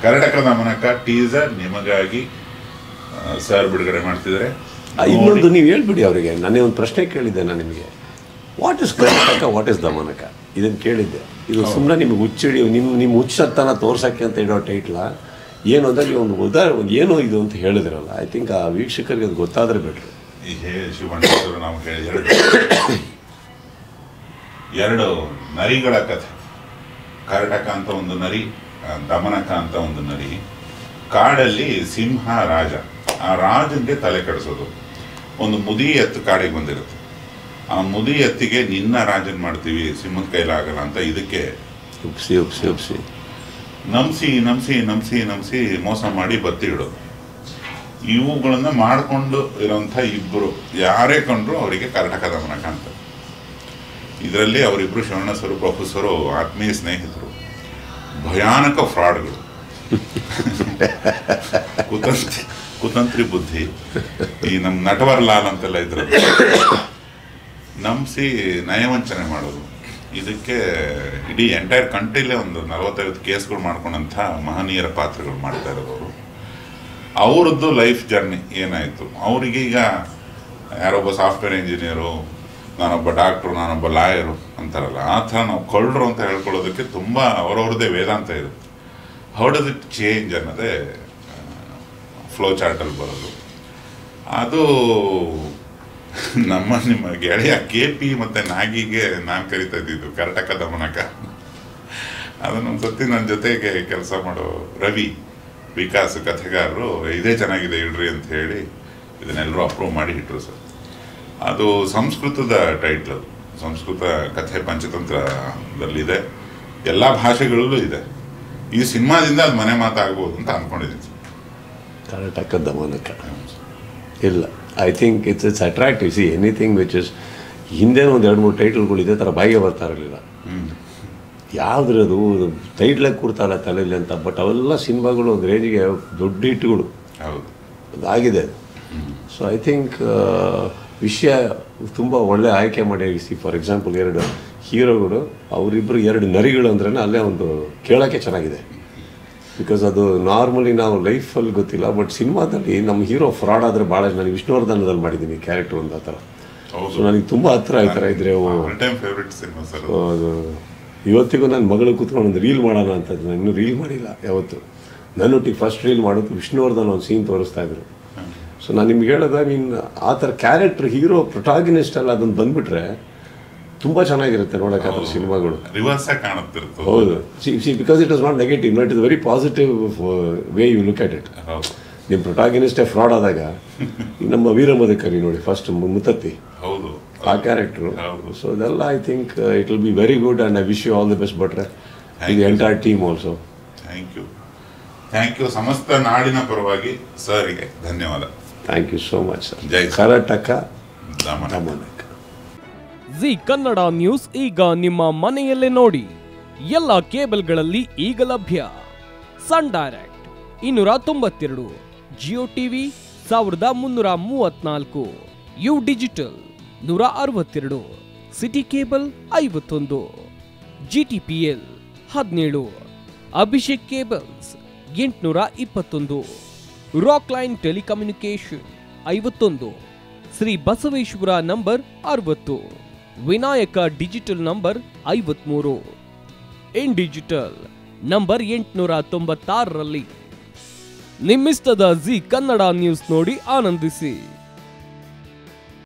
Karnataka Damanaka teaser ನಿಮಗಾಗಿ sir ಬಿಡುಗಡೆ ಮಾಡ್ತಿದ್ದಾರೆ. ಇನ್ನೊಂದು ನೀವು ಹೇಳ್ಬಿಡಿ ಅವರಿಗೆ. ನಾನೇ ಒಂದು ಪ್ರಶ್ನೆ ಕೇಳಿದ್ದೆ ನಾನು ನಿಮಗೆ, what is Karnataka, what is Damanaka, ಇದನ್ನು ಕೇಳಿದ್ದೆ. ಇದು ಸುಮ್ಮನೆ ನಿಮಗೆ ಹುಚ್ಚಿಡಿ ನಿಮ್ಮ ಹುಚ್ಚತನ ತೋರ್ಸೋಕ್ಕೆ ಅಂತ ಇಡೋ ಟೈಟ್ಲ ಏನು ಅಂತ ನೀವು ಒಂದು ಏನೋ ಇದು ಅಂತ ಹೇಳಿದ್ರಲ್ಲ. ಐ ಥಿಂಕ್ ಆ ವೀಕ್ಷಕರಿಗೆ ಅದು ಗೊತ್ತಾದರೆ ಬೆಟ್ರು. ಈ ಶಿವಣ್ಣ ನಾವು ಎರಡು ನರಿಗಳ ಕಥೆ. ಕರ್ನಾಟಕ ಅಂತ ಒಂದು ನರಿ, ದಮನಕ ಅಂತ ಒಂದು ನರಿ. ಕಾಡಲ್ಲಿ ಸಿಂಹ ರಾಜ, ಆ ರಾಜನಿಗೆ ತಲೆ ಕೆಡಿಸೋದು. ಒಂದು ಮುದಿ ಎತ್ತು ಕಾಡಿಗೆ ಬಂದಿರುತ್ತೆ. ಆ ಮುದಿ ಎತ್ತಿಗೆ ನಿನ್ನ ರಾಜನ್ ಮಾಡ್ತೀವಿ, ಸಿಂಹದ ಕೈಲಾಗಲ್ಲ ಅಂತ ಇದಕ್ಕೆ ಉಪ್ಸಿ ನಮ್ಸಿ ಮೋಸ ಮಾಡಿ ಬತ್ತಿ ಇಡೋದು. ಇವುಗಳನ್ನ ಮಾಡಿಕೊಂಡು ಇರೋಂಥ ಇಬ್ಬರು ಯಾರೇ ಕಂಡ್ರು ಅವರಿಗೆ ಕರ್ನಾಟಕ ದಮನಕ ಅಂತ. ಇದರಲ್ಲಿ ಅವರಿಬ್ಬರು ಶಿವಣ್ಣ ಸರು ಪ್ರೊಫೆಸರು ಆತ್ಮೀಯ ಸ್ನೇಹಿತರು, ಭಯಾನಕ ಫ್ರಾಡ್ಗಳು, ಕುತಂತ್ರಿ ಬುದ್ಧಿ. ಈ ನಮ್ಮ ನಟವರ್ ಲಾಲ್ ಅಂತೆಲ್ಲ ಇದ್ರಲ್ಲಿ ನಂಬಿಸಿ ನಯವಂಚನೆ ಮಾಡೋದು. ಇದಕ್ಕೆ ಇಡೀ ಎಂಟೈರ್ ಕಂಟ್ರಿಲೇ ಒಂದು 45 ಕೇಸ್ಗಳು ಮಾಡ್ಕೊಂಡಂಥ ಮಹನೀಯರ ಪಾತ್ರಗಳು ಮಾಡ್ತಾ ಇರೋದವರು. ಅವರದ್ದು ಲೈಫ್ ಜರ್ನಿ ಏನಾಯಿತು, ಅವರಿಗೀಗ ಯಾರೊಬ್ಬ ಸಾಫ್ಟ್ವೇರ್ ಇಂಜಿನಿಯರು, ನಾನೊಬ್ಬ ಡಾಕ್ಟ್ರು, ನಾನೊಬ್ಬ ಲಾಯರು ಅಂತಾರಲ್ಲ, ಆ ಥರ ನಾವು ಕಳ್ಳರು ಅಂತ ಹೇಳ್ಕೊಳ್ಳೋದಕ್ಕೆ ತುಂಬ ಅವರವ್ರದ್ದೇ ವೇದಾಂತ ಇರುತ್ತೆ. ಹೌ ಡಸ್ ಇಟ್ ಚೇಂಜ್ ಅನ್ನೋದೇ ಫ್ಲೋ ಚಾರ್ಟಲ್ಲಿ ಬರೋದು. ಅದು ನಿಮ್ಮ ಗೆಳೆಯ KP ಮತ್ತು ನಾಗಿಗೆ ನಾನು ಕರಿತಾ ಇದ್ದಿದ್ದು ಕರ್ನಾಟಕ ದಮನಕ. ಅದನ್ನೊಂದು ಸತಿ ನನ್ನ ಜೊತೆಗೆ ಕೆಲಸ ಮಾಡೋ ರವಿ ವಿಕಾಸ್ ಕಥೆಗಾರರು ಇದೇ ಚೆನ್ನಾಗಿದೆ ಇಡ್ರಿ ಅಂತ ಹೇಳಿ ಇದನ್ನೆಲ್ಲರೂ ಅಪ್ರೂವ್ ಮಾಡಿ ಇಟ್ಟರು ಸರ್. ಅದು ಸಂಸ್ಕೃತದ ಟೈಟ್ಲ್, ಅದು ಸಂಸ್ಕೃತ ಕಥೆ ಪಂಚತಂತ್ರದಲ್ಲಿದೆ, ಎಲ್ಲ ಭಾಷೆಗಳಲ್ಲೂ ಇದೆ. ಈ ಸಿನಿಮಾದಿಂದ ಅದು ಮನೆ ಮಾತಾಗ್ಬೋದು ಅಂತ ಅಂದ್ಕೊಂಡಿದ್ದೀನಿ ಸರ್. ಕರ್ನಾಟಕ ದಮನಕ ಇಲ್ಲ, I think it's attractive. See anything which is, ಹಿಂದೇನೂ ಒಂದು 2-3 ಟೈಟ್ಲ್ಗಳು ಇದೇ ಥರ ಬಾಯಿಗೆ ಬರ್ತಾ ಇರಲಿಲ್ಲ. ಯಾವುದ್ರದು ಟೈಟ್ಲಾಗಿ ಕೂರ್ತಾರಲ್ಲ ತಲೆಯಲ್ಲಿ ಅಂತ. ಬಟ್ ಅವೆಲ್ಲ ಸಿನಿಮಾಗಳು ಒಂದು ರೇಂಜಿಗೆ ದೊಡ್ಡ ಹಿಟ್ಗಳು ಅದಾಗಿದೆ. ಸೊ ಐ ಥಿಂಕ್ ವಿಷಯ ತುಂಬ ಒಳ್ಳೆ ಆಯ್ಕೆ ಮಾಡಿ. ಫಾರ್ ಎಕ್ಸಾಂಪಲ್ 2 ಹೀರೋಗಳು, ಅವರಿಬ್ಬರು 2 ನರಿಗಳು ಅಂದ್ರೆ ಅಲ್ಲೇ ಒಂದು ಕೇಳೋಕ್ಕೆ ಚೆನ್ನಾಗಿದೆ. ಬಿಕಾಸ್ ಅದು ನಾರ್ಮಲಿ ನಾವು ಲೈಫಲ್ಲಿ ಗೊತ್ತಿಲ್ಲ, ಬಟ್ ಸಿನಿಮಾದಲ್ಲಿ ನಮ್ಮ ಹೀರೋ ಫ್ರಾಡ್ ಆದರೆ ಭಾಳ. ನಾನು ವಿಷ್ಣುವರ್ಧನದಲ್ಲಿ ಮಾಡಿದ್ದೀನಿ ಕ್ಯಾರೆಕ್ಟರ್ ಒಂದು ಆ ಥರ. ಸೊ ನನಗೆ ತುಂಬ ಹತ್ರ ಈ ಥರ ಇದ್ದರೆ ಅದು ಇವತ್ತಿಗೂ ನನ್ನ ಮಗಳು ಕೂತ್ಕೊಂಡು ಒಂದು ರೀಲ್ ಮಾಡೋಣ ಅಂತ. ನಾನು ಇನ್ನೂ ರೀಲ್ ಮಾಡಿಲ್ಲ ಯಾವತ್ತು. ನನ್ನೊಟ್ಟಿಗೆ ಫಸ್ಟ್ ರೀಲ್ ಮಾಡೋದು ವಿಷ್ಣುವರ್ಧನ್ ಒಂದು ಸೀನ್ ತೋರಿಸ್ತಾ ಇದ್ರು. ಸೊ ನಾನು ನಿಮ್ಗೆ ಹೇಳೋದ, ನೀನು ಆ ಥರ ಕ್ಯಾರೆಕ್ಟರ್ ಹೀರೋ ಪ್ರೊಟಾಗನಿಸ್ಟ್ ಅಲ್ಲ, ಅದನ್ನು ಬಂದುಬಿಟ್ರೆ ತುಂಬ ಚೆನ್ನಾಗಿರುತ್ತೆ ನೋಡೋಕ್ಕಾದ್ರೆ ಸಿನಿಮಾಗಳು. ಹೌದು, because it is not negative, it is very positive way you look at it. ನಿಮ್ಮ ಪ್ರೊಟಾಗನಿಸ್ಟೇ ಫ್ರಾಡ್ ಆದಾಗ ನಮ್ಮ ವೀರಮದಕರಿ ನೋಡಿ ಫಸ್ಟ್ ಮುತ್ತತ್ತಿ, ಆ ಕ್ಯಾರೆಕ್ಟ್ರು. ಸೊ ಅದೆಲ್ಲ I think it will be very good and I wish you all the best ಭಟ್ರೆ, the entire team also. Thank you. ಸಮಸ್ತ ನಾಡಿನ ಪರವಾಗಿ ಸರ್ಗೆ ಧನ್ಯವಾದ. Thank you so much sir. ಜೈ ಕರ್ನಾಟಕ ದಮನಕ. ಜಿ ಕನ್ನಡ ನ್ಯೂಸ್ ಈಗ ನಿಮ್ಮ ಮನೆಯಲ್ಲೇ ನೋಡಿ. ಎಲ್ಲ ಕೇಬಲ್ಗಳಲ್ಲಿ ಈಗ ಲಭ್ಯ. Sun Direct 292, Jio TV 1334, U digital 162, city cable 51, GTPL 17, Abhishek cables 821, rock line telecommunication 51, Shri Basaveshwara number 60, Vinayaka digital number 53, in digital number 896ರಲ್ಲಿ. ನಿಮ್ಮಿಸ್ತದ ಜಿ ಕನ್ನಡ ನ್ಯೂಸ್ ನೋಡಿ ಆನಂದಿಸಿ.